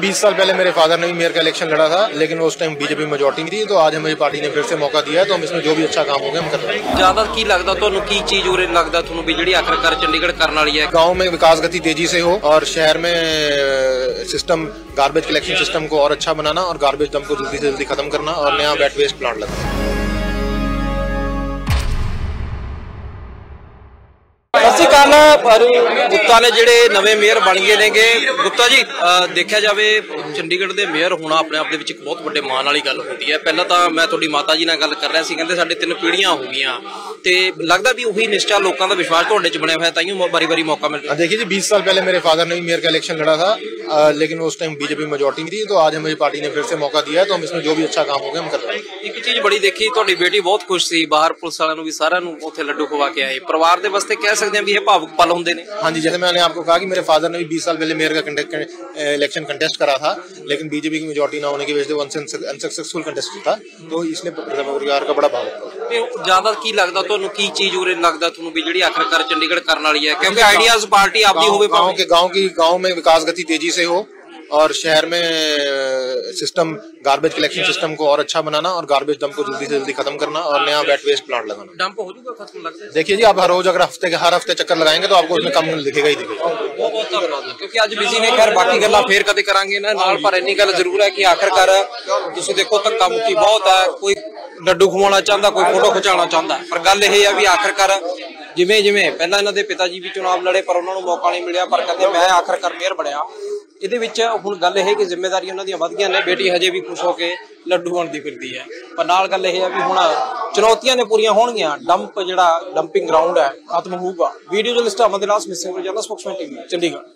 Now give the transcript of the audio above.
20 साल पहले मेरे फादर ने भी मेयर का इलेक्शन लड़ा था, लेकिन उस टाइम बीजेपी मेजोरिटी थी। तो आज हमें पार्टी ने फिर से मौका दिया है, तो हम इसमें जो भी अच्छा काम होगा हम कर रहे हैं। ज्यादा की लगता ਤੁਹਾਨੂੰ ਕੀ ਚੀਜ਼ ਉਰੇ ਲੱਗਦਾ ਤੁਹਾਨੂੰ ਵੀ ਜਿਹੜੀ ਆਖਰਕਾਰ ਚੰਡੀਗੜ੍ਹ ਕਰਨ वाली है? गाँव में विकास गति तेजी से हो और शहर में सिस्टम गार्बेज कलेक्शन सिस्टम को और अच्छा बनाना और गार्बेज डंप को जल्दी से जल्दी खत्म करना और नया वेट वेस्ट प्लांट लगाना। गुप्ता ने ਜਿਹੜੇ ਨਵੇਂ ਮੇਅਰ ਬਣ ਗਏ ਨੇਗੇ। ਗੁप्ता ਜੀ ਦੇਖਿਆ ਜਾਵੇ ਚੰਡੀਗੜ੍ਹ ਦੇ ਮੇਅਰ ਹੋਣਾ ਆਪਣੇ ਆਪ ਦੇ ਵਿੱਚ ਇੱਕ ਬਹੁਤ ਵੱਡੇ ਮਾਣ ਵਾਲੀ ਗੱਲ ਹੁੰਦੀ ਹੈ। ਪਹਿਲਾਂ ਤਾਂ ਮੈਂ ਤੁਹਾਡੀ ਮਾਤਾ ਜੀ ਨਾਲ ਗੱਲ ਕਰ ਰਿਹਾ ਸੀ, ਕਹਿੰਦੇ ਸਾਡੇ 3 ਪੀੜ੍ਹੀਆਂ ਹੋ ਗਈਆਂ ਤੇ लगता भी वही निश्चा लोगों का विश्वास तुहाडे च बनया हुआ है, ताइयों बारी बारी मौका मिल रहा है। देखिए जी, 20 साल पहले मेरे फादर ने भी मेयर का इलेक्शन लड़ा था, लेकिन उस टाइम बीजेपी मेजोरिटी थी। तो आज हमें पार्टी ने फिर से मौका दिया है, तो हम इसमें जो भी अच्छा काम होगा हम कर रहे हैं। एक चीज बड़ी देखी, तुहाडी बेटी बहुत खुश सी, बाहर पुलिस वालों को भी सारा उत्थे लड्डू खवा के आए। परिवार के वास्ते कह सकते हैं भी ये भावुक पल होंगे ने। हाँ जी, जैसे मैंने आपको कहा कि मेरे फादर ने भी 20 साल पहले मेयर का इलेक्शन कंटेस्ट करा था, लेकिन बीजेपी की मेजोरिटी न होने की वजह से अनसक्सेसफुल कंटेस्ट था। तो इसलिए परिवार का बड़ा भावुक पल। ज्यादा की लगता तुहानू की चीज उरे लगता तुहानू भी जिहड़ी आखिरकार चंडीगढ़ करने वाली है? क्योंकि आइडियाज पार्टी आपकी होवे, गांव में विकास गति तेजी से हो और शहर में सिस्टम गार्बेज कलेक्शन सिस्टम को और अच्छा बनाना और गार्बेज डंप को जल्दी से जल्दी खत्म करना और नया वेट वेस्ट प्लांट लगाना। डंप हो जाएगा खत्म लगता है? देखिए जी, आप हर रोज अगर हर हफ्ते चक्कर लगाएंगे तो आपको उसमें कम दिखेगा ही दिखेगा। बहुत बहुत धन्यवाद। क्योंकि आज बिजी ने खैर बाकी गल्लां फेर कदे करांगे ना नाल, पर इन्नी गल जरूर है कि आखिरकार तुसीं देखो धक्का मुक्की बहुत है। कोई लड्डू खवाना चाहता, कोई फोटो खिचाना चाहता, पर गल यह है भी आखिरकार जिवें जिवें पहला इन्हां दे पिता जी भी चुनाव लड़े पर उन्होंने मौका नहीं मिलिया, पर कहते मैं आखिरकार मेयर बनया। ਇਹਦੇ ਵਿੱਚ ਹੁਣ ਗੱਲ ਇਹ ਕਿ ਜ਼ਿੰਮੇਵਾਰੀ ਉਹਨਾਂ ਦੀਆਂ ਵਧ ਗਈਆਂ ਨੇ। ਬੇਟੀ ਹਜੇ ਵੀ ਖੁਸ਼ ਹੋ ਕੇ ਲੱਡੂ ਵੰਡਦੀ ਫਿਰਦੀ ਹੈ, ਪਰ ਨਾਲ ਗੱਲ ਇਹ ਹੈ ਵੀ ਹੁਣ ਚੁਣੌਤੀਆਂ ਨੇ ਪੂਰੀਆਂ ਹੋਣਗੀਆਂ। ਡੰਪ ਜਿਹੜਾ ਡੰਪਿੰਗ ਗਰਾਊਂਡ ਹੈ ਖਤਮ ਹੋਊਗਾ। ਵੀਡੀਓ ਜਰਨਲਿਸਟ ਅਮਨ ਦੇ ਨਾਲ ਮਿਸਿੰਗ ਹੋ ਜਾਂਦਾ, ਸਪੋਕਸਮੈਨ ਟੀਵੀ ਚੰਡੀਗੜ੍ਹ।